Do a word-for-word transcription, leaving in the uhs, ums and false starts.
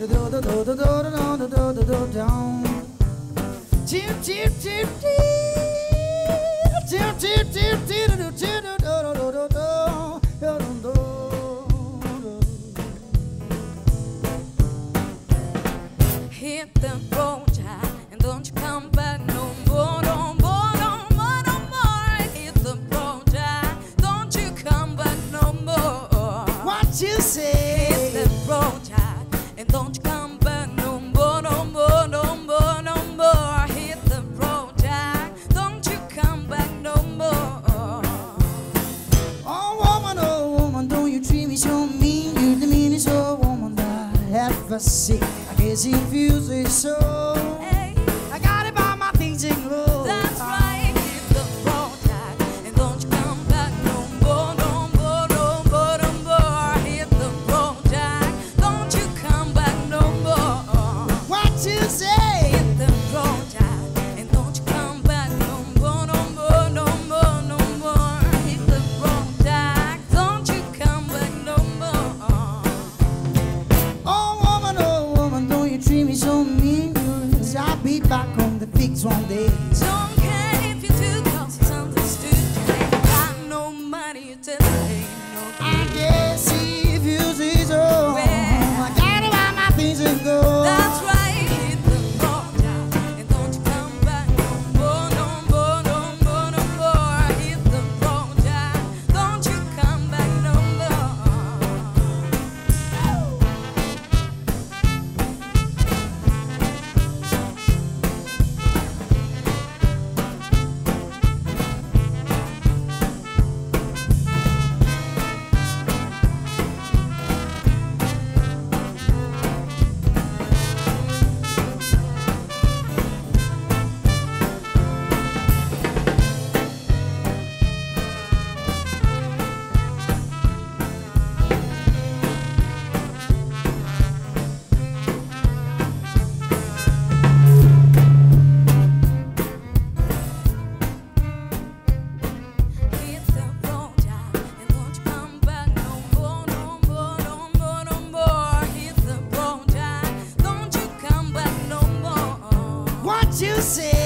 Hit the road, child, and don't you come back no more, no more, no more, no more. Hit the road, child, don't you come back no more. What you say? Hit the road, child, and don't you come back no more, no more, no more, no more. Hit the road, child, don't you come back no more. Oh woman, oh woman, don't you treat me so mean? You're the meanest old woman that I ever see. I guess you feel so. Hey, I gotta buy my things in clothes. that's right. Hit the road, child, and don't you come back no more, no more, no more, no more. Hit the road, child, don't you come back no more. What you say? Hit the road, child, and don't you come back no more, no more, no more, no more. Hit the road, child, don't you come back no more. Oh woman, oh woman, don't you treat me so mean? 'Cause I'll be back on the fix one day. Don't care if you do, 'cause it's understood. You ain't got no money, you tell me ain't no I guess if you see so, Well, I gotta buy my things and go. that's right. Hit the road, child, and don't you come back no more, no more, no more, no more. Hit the road, child, don't you come back no more. Hit the road, child, and don't you come back no more, no more, no more, no more. Hit the road, child, don't you come back no more. What you say?